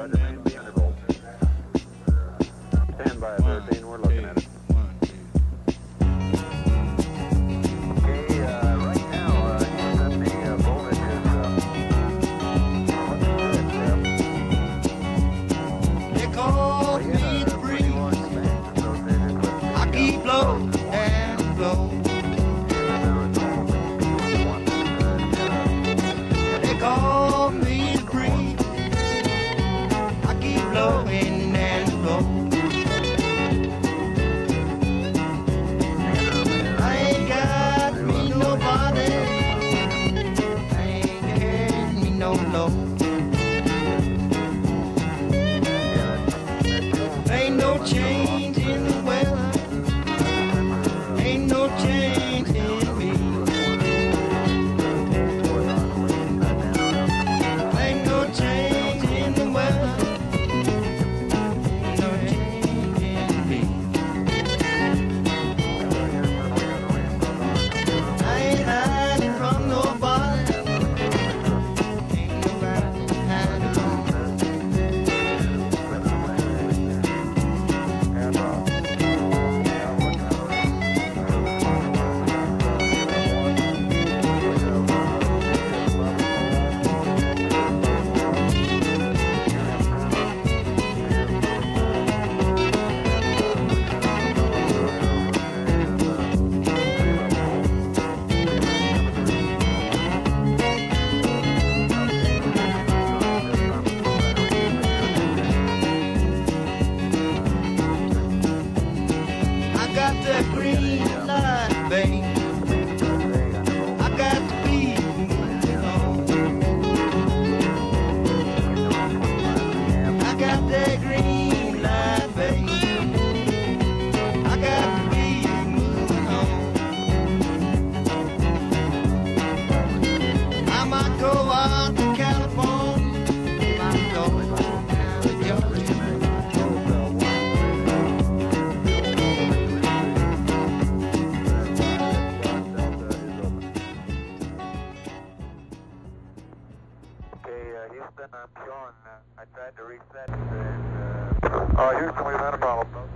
Roger, main B under volt. Stand by 13, we're looking at it. Okay, right now, Houston, the voltage is looking good. They call me the breeze. I keep blow and blow. They call me the breeze. I keep blowing and blowing. I ain't got me nobody. I ain't had me no low. Ain't no change in the weather. Ain't no change in me. Ain't no change in the weather. Ain't no change in me. I ain't hiding from nobody. Ain't nobody hiding from me. I got that green light, babe. I got to be moving on. I got that green light, babe. I got to be moving on. I might go out to California. I might go down to Georgia. Houston, I'm showing, I tried to reset and, Houston, we've had a problem.